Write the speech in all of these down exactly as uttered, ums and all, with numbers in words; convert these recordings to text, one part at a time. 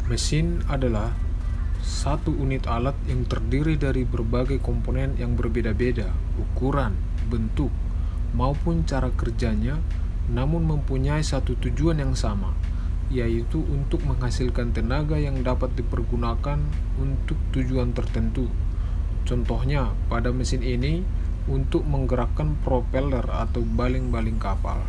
Mesin adalah satu unit alat yang terdiri dari berbagai komponen yang berbeda-beda, ukuran, bentuk, maupun cara kerjanya, namun mempunyai satu tujuan yang sama, yaitu untuk menghasilkan tenaga yang dapat dipergunakan untuk tujuan tertentu. Contohnya, pada mesin ini, untuk menggerakkan propeller atau baling-baling kapal.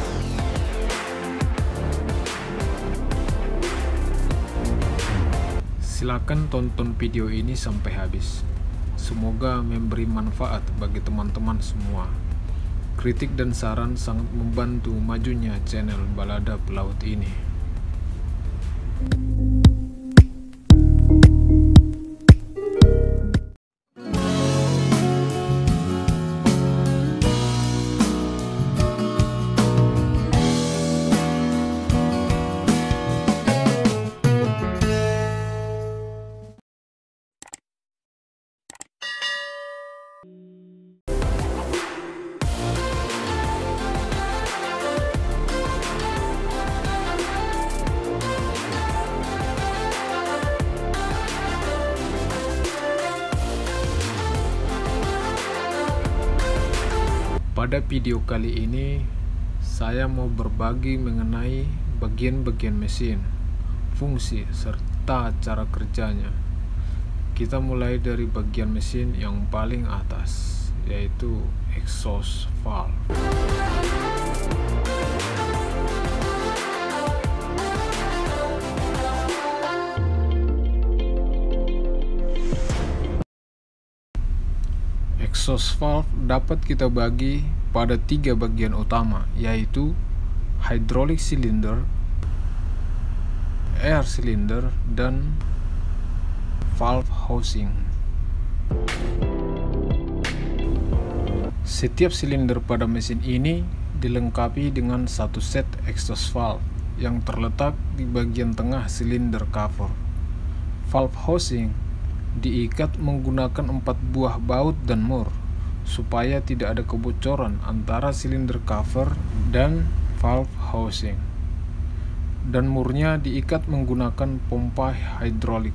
Silakan tonton video ini sampai habis. Semoga memberi manfaat bagi teman-teman semua. Kritik dan saran sangat membantu majunya channel Balada Pelaut ini. Pada video kali ini, saya mau berbagi mengenai bagian-bagian mesin, fungsi, serta cara kerjanya. Kita mulai dari bagian mesin yang paling atas, yaitu exhaust valve. Exhaust valve dapat kita bagi pada tiga bagian utama, yaitu hydraulic cylinder, air cylinder, dan valve housing. Setiap silinder pada mesin ini dilengkapi dengan satu set exhaust valve yang terletak di bagian tengah silinder cover. Valve housing diikat menggunakan empat buah baut dan mur supaya tidak ada kebocoran antara silinder cover dan valve housing, dan murnya diikat menggunakan pompa hidrolik.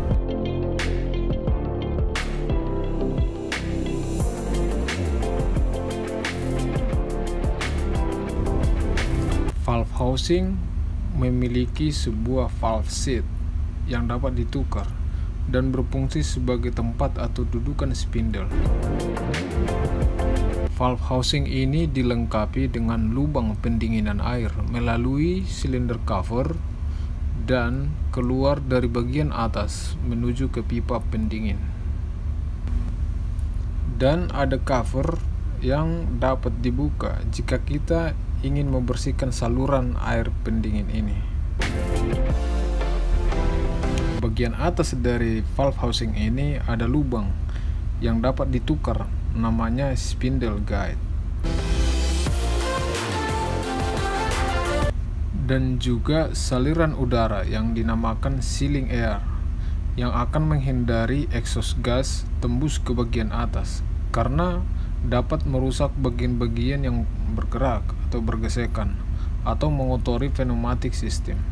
Valve housing memiliki sebuah valve seat yang dapat ditukar dan berfungsi sebagai tempat atau dudukan spindle. Valve housing ini dilengkapi dengan lubang pendinginan air melalui silinder cover dan keluar dari bagian atas menuju ke pipa pendingin. Dan ada cover yang dapat dibuka jika kita ingin membersihkan saluran air pendingin ini. Bagian atas dari valve housing ini ada lubang yang dapat ditukar, namanya spindle guide. Dan juga saliran udara yang dinamakan sealing air yang akan menghindari exhaust gas tembus ke bagian atas karena dapat merusak bagian-bagian yang bergerak atau bergesekan atau mengotori pneumatic system.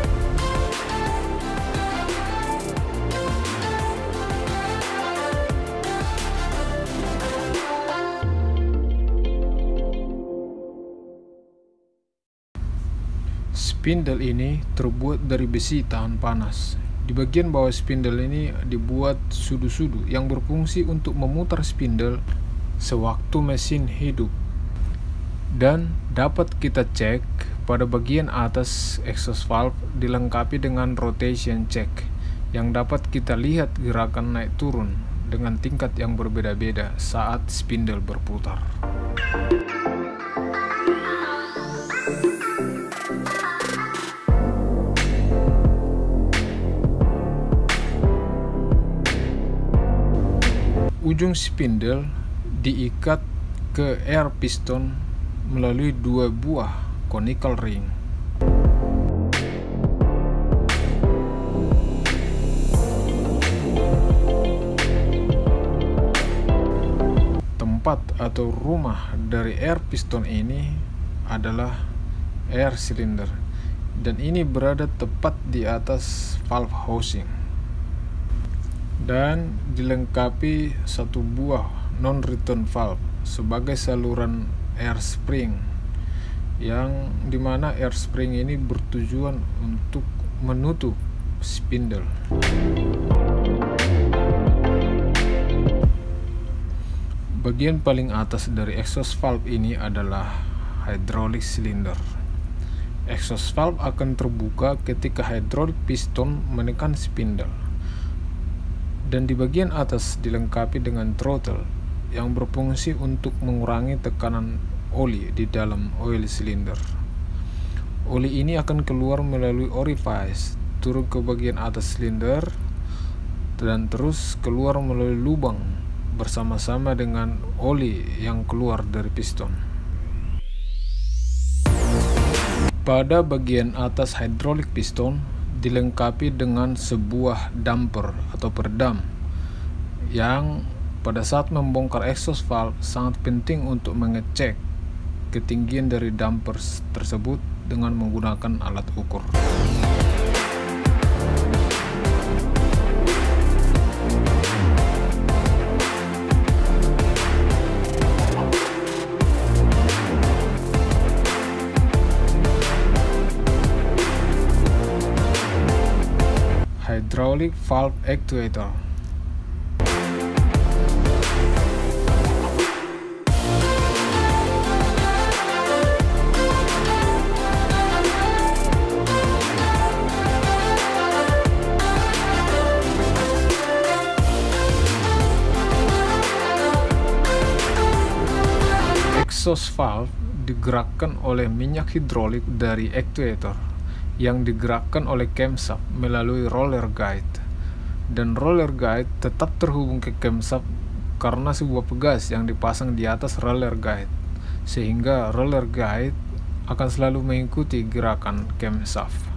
Spindle ini terbuat dari besi tahan panas. Di bagian bawah spindle ini dibuat sudu-sudu yang berfungsi untuk memutar spindle sewaktu mesin hidup. Dan dapat kita cek pada bagian atas exhaust valve dilengkapi dengan rotation check yang dapat kita lihat gerakan naik turun dengan tingkat yang berbeda-beda saat spindle berputar. Ujung spindle diikat ke air piston melalui dua buah conical ring. Tempat atau rumah dari air piston ini adalah air cylinder dan ini berada tepat di atas valve housing dan dilengkapi satu buah non-return valve sebagai saluran air spring, yang dimana air spring ini bertujuan untuk menutup spindle. Bagian paling atas dari exhaust valve ini adalah hydraulic cylinder. Exhaust valve akan terbuka ketika hydraulic piston menekan spindle, dan di bagian atas dilengkapi dengan throttle yang berfungsi untuk mengurangi tekanan oli di dalam oil cylinder. Oli ini akan keluar melalui orifice, turun ke bagian atas silinder, dan terus keluar melalui lubang bersama-sama dengan oli yang keluar dari piston. Pada bagian atas hydraulic piston dilengkapi dengan sebuah damper atau peredam yang pada saat membongkar exhaust valve sangat penting untuk mengecek ketinggian dari damper tersebut dengan menggunakan alat ukur. Hydraulic valve actuator. Exhaust valve digerakkan oleh minyak hidrolik dari actuator yang digerakkan oleh camshaft melalui roller guide, dan roller guide tetap terhubung ke camshaft karena sebuah pegas yang dipasang di atas roller guide, sehingga roller guide akan selalu mengikuti gerakan camshaft.